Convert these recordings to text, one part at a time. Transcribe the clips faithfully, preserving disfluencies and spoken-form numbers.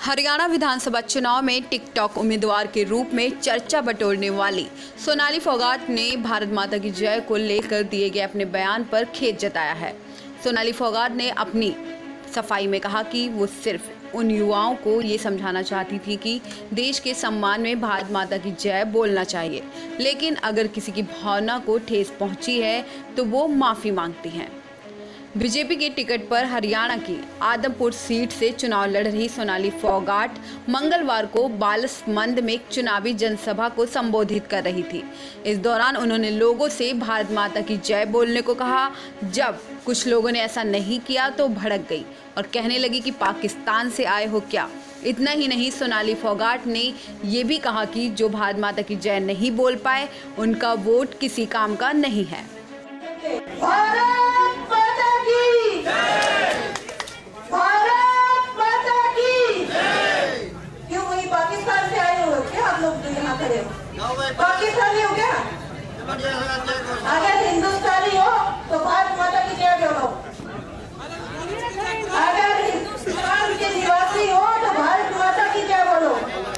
हरियाणा विधानसभा चुनाव में टिकटॉक उम्मीदवार के रूप में चर्चा बटोरने वाली सोनाली फोगाट ने भारत माता की जय को लेकर दिए गए अपने बयान पर खेद जताया है। सोनाली फोगाट ने अपनी सफाई में कहा कि वो सिर्फ उन युवाओं को ये समझाना चाहती थी कि देश के सम्मान में भारत माता की जय बोलना चाहिए, लेकिन अगर किसी की भावना को ठेस पहुंची है तो वो माफ़ी मांगती हैं। बीजेपी के टिकट पर हरियाणा की आदमपुर सीट से चुनाव लड़ रही सोनाली फोगाट मंगलवार को बालसमंद में एक चुनावी जनसभा को संबोधित कर रही थी। इस दौरान उन्होंने लोगों से भारत माता की जय बोलने को कहा। जब कुछ लोगों ने ऐसा नहीं किया तो भड़क गई और कहने लगी कि पाकिस्तान से आए हो क्या। इतना ही नहीं, सोनाली फोगाट ने ये भी कहा कि जो भारत माता की जय नहीं बोल पाए उनका वोट किसी काम का नहीं है। भारत माता की जय! भारत माता की जय! क्यों वही पाकिस्तान से आए हो क्या आप लोग जो यहाँ खड़े हो? पाकिस्तानी हो क्या? अगर हिंदुस्तानी हो तो भारत माता की जय बोलो। अगर हिंदुस्तान के निवासी हो तो भारत माता की जय बोलो।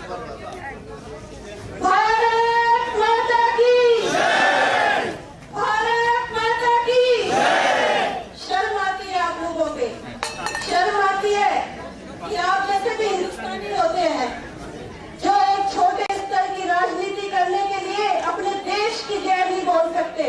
भारत माता की जय! भारत माता की जय! शर्म आती है आप लोगों पे, शर्म आती है कि आप जैसे भी हिंदुस्तानी होते हैं जो एक छोटे स्तर की राजनीति करने के लिए अपने देश की जय नहीं बोल सकते।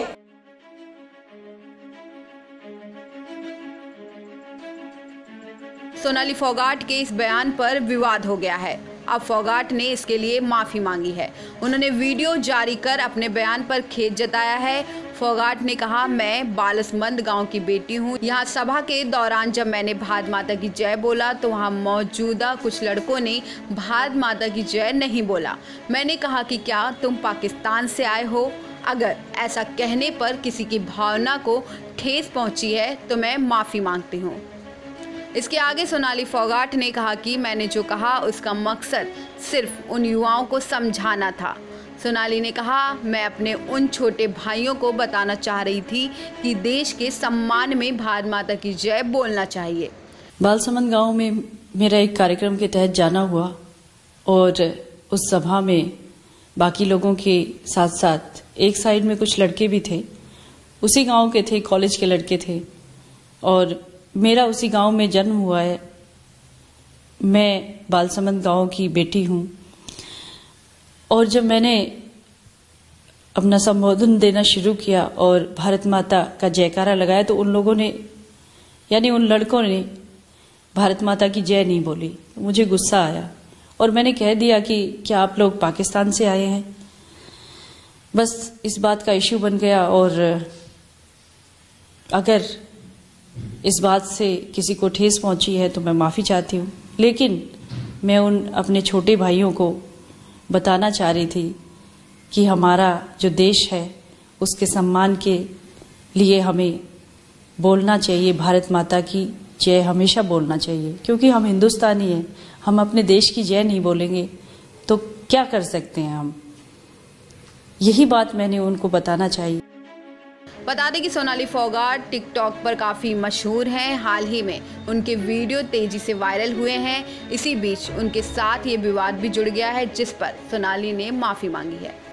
सोनाली फोगाट के इस बयान पर विवाद हो गया है। अब फोगाट ने इसके लिए माफ़ी मांगी है। उन्होंने वीडियो जारी कर अपने बयान पर खेद जताया है। फोगाट ने कहा, मैं बालसमंद गांव की बेटी हूं। यहां सभा के दौरान जब मैंने भारत माता की जय बोला तो वहां मौजूदा कुछ लड़कों ने भारत माता की जय नहीं बोला। मैंने कहा कि क्या तुम पाकिस्तान से आए हो? अगर ऐसा कहने पर किसी की भावना को ठेस पहुंची है तो मैं माफ़ी मांगती हूँ। इसके आगे सोनाली फोगाट ने कहा कि मैंने जो कहा उसका मकसद सिर्फ उन युवाओं को समझाना था। सोनाली ने कहा, मैं अपने उन छोटे भाइयों को बताना चाह रही थी कि देश के सम्मान में भारत माता की जय बोलना चाहिए। बालसमंद गांव में मेरा एक कार्यक्रम के तहत जाना हुआ और उस सभा में बाकी लोगों के साथ साथ एक साइड में कुछ लड़के भी थे, उसी गांव के थे, कॉलेज के लड़के थे और मेरा उसी गांव में जन्म हुआ है। मैं बालसमंद गांव की बेटी हूं और जब मैंने अपना संबोधन देना शुरू किया और भारत माता का जयकारा लगाया तो उन लोगों ने, यानी उन लड़कों ने भारत माता की जय नहीं बोली। मुझे गुस्सा आया और मैंने कह दिया कि क्या आप लोग पाकिस्तान से आए हैं? बस इस बात का इश्यू बन गया और अगर इस बात से किसी को ठेस पहुंची है तो मैं माफ़ी चाहती हूँ, लेकिन मैं उन अपने छोटे भाइयों को बताना चाह रही थी कि हमारा जो देश है उसके सम्मान के लिए हमें बोलना चाहिए, भारत माता की जय हमेशा बोलना चाहिए, क्योंकि हम हिंदुस्तानी हैं। हम अपने देश की जय नहीं बोलेंगे तो क्या कर सकते हैं हम? यही बात मैंने उनको बताना चाहिए। बता दें कि सोनाली फोगाट टिकटॉक पर काफ़ी मशहूर हैं। हाल ही में उनके वीडियो तेज़ी से वायरल हुए हैं। इसी बीच उनके साथ ये विवाद भी जुड़ गया है जिस पर सोनाली ने माफ़ी मांगी है।